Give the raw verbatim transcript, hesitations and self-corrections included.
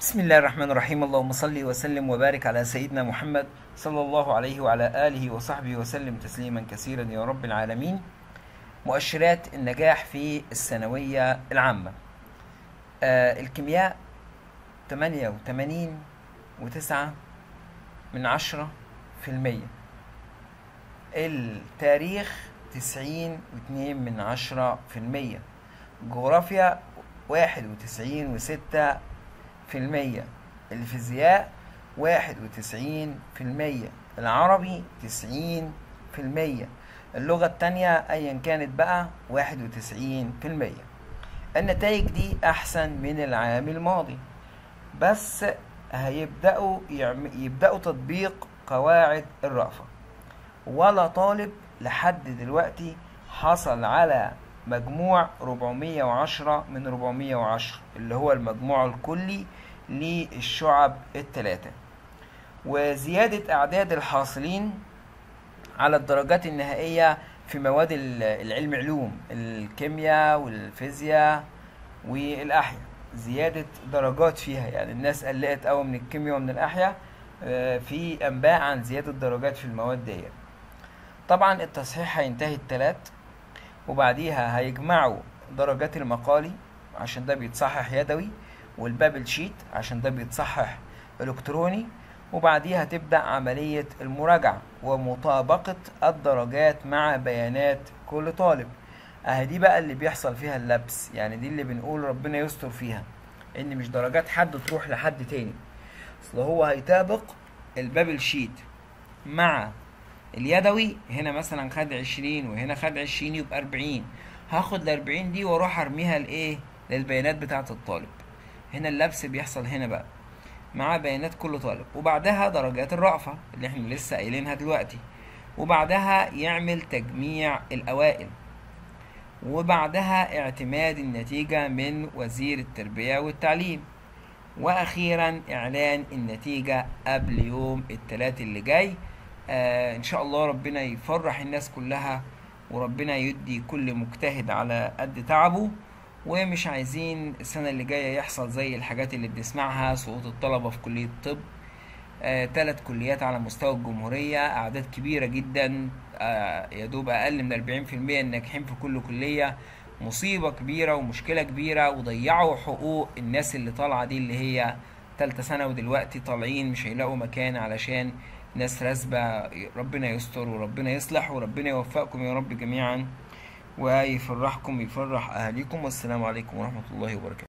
بسم الله الرحمن الرحيم. اللهم صل وسلم وبارك على سيدنا محمد صلى الله عليه وعلى آله وصحبه وسلم تسليما كثيرا يا رب العالمين. مؤشرات النجاح في الثانوية العامة. آه الكيمياء ثمانية وثمانين وتسعة من عشرة في المية. التاريخ تسعين واثنين من عشرة في المية. جغرافيا واحد وتسعين وستة في المية. الفيزياء واحد وتسعين في المية. العربي تسعين في المية. اللغة التانية أيا كانت بقى واحد وتسعين في المية. النتائج دي أحسن من العام الماضي، بس هيبدأوا يعم... يبدأوا تطبيق قواعد الرأفة. ولا طالب لحد دلوقتي حصل على مجموع أربعمية وعشرة من أربعمية وعشرة اللي هو المجموع الكلي للشعب الثلاثة. وزيادة أعداد الحاصلين على الدرجات النهائية في مواد العلم علوم الكيمياء والفيزياء والأحياء، زيادة درجات فيها، يعني الناس قلقت قوي من الكيمياء ومن الأحياء، في أنباء عن زيادة درجات في المواد دي. طبعا التصحيح هينتهي التلات، وبعديها هيجمعوا درجات المقالي عشان ده بيتصحح يدوي، والبابل شيت عشان ده بيتصحح الكتروني، وبعديها تبدأ عملية المراجعة ومطابقة الدرجات مع بيانات كل طالب. اهي دي بقى اللي بيحصل فيها اللبس، يعني دي اللي بنقول ربنا يستر فيها، ان مش درجات حد تروح لحد تاني. اصل هو هيطابق البابل شيت مع اليدوي، هنا مثلا خد عشرين وهنا خد عشرين يبقى أربعين، هاخد الأربعين دي واروح ارميها لايه؟ للبيانات بتاعة الطالب. هنا اللبس بيحصل هنا بقى مع بيانات كل طالب، وبعدها درجات الرأفة اللي احنا لسه قايلينها دلوقتي، وبعدها يعمل تجميع الأوائل، وبعدها اعتماد النتيجة من وزير التربية والتعليم، وأخيرا إعلان النتيجة قبل يوم الثلاث اللي جاي. آه إن شاء الله ربنا يفرح الناس كلها، وربنا يدي كل مجتهد على قد تعبه، ومش عايزين السنة اللي جاية يحصل زي الحاجات اللي بنسمعها، سقوط الطلبة في كلية الطب، آه، تلات كليات على مستوى الجمهورية، أعداد كبيرة جدا، آه، يدوب أقل من أربعين في المية الناجحين في كل كلية. مصيبة كبيرة ومشكلة كبيرة، وضيعوا حقوق الناس اللي طالعة دي، اللي هي تالتة سنة ودلوقتي طالعين مش هيلاقوا مكان علشان ناس راسبة. ربنا يستر وربنا يصلح وربنا يوفقكم يا رب جميعا، ويفرحكم ويفرح أهاليكم. والسلام عليكم ورحمة الله وبركاته.